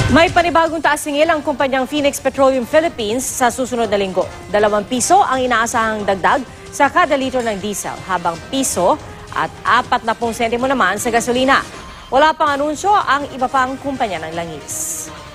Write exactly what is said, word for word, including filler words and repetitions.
May panibagong taas singil ang kumpanyang Phoenix Petroleum Philippines sa susunod na linggo. Dalawang piso ang inaasahang dagdag sa kada litro ng diesel, habang piso at apat na pung sentimo naman sa gasolina. Wala pang anunsyo ang iba pang kumpanya ng langis.